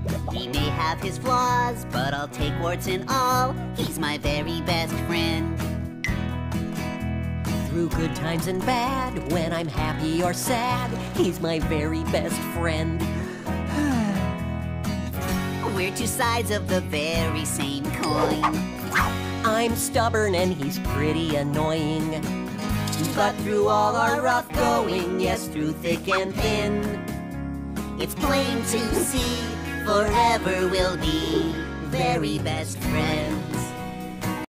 He may have his flaws, but I'll take warts and all. He's my very best friend. Through good times and bad, when I'm happy or sad, he's my very best friend. We're two sides of the very same coin. I'm stubborn and he's pretty annoying. But through all our rough going, yes, through thick and thin, It's plain to see, forever we'll be very best friends.